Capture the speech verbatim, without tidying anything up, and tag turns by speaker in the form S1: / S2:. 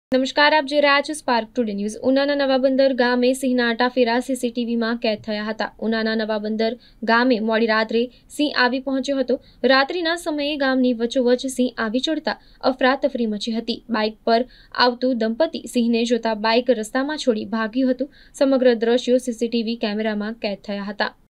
S1: નમસ્કાર, આપ જોઈ રહ્યા છો સ્પાર્ક ટુડે ન્યૂઝ। ઉનાના નવાબંદર ગામે સિંહના આટાફેરા સીસીટીવીમાં કેદ થયા હતા। ઉનાના નવાબંદર ગામે મોડી રાત્રે સિંહ આવી પહોંચ્યો હતો। રાત્રિના સમયે ગામની વચ્ચોવચ્ચ સિંહ આવી ચડતા અફરાતફરી મચી હતી। બાઇક પર આવતું દંપતી સિંહને જોતા બાઇક રસ્તામાં છોડી ભાગ્યું હતું। સમગ્ર દ્રશ્યો સીસીટીવી કેમેરામાં કેદ થયા હતા।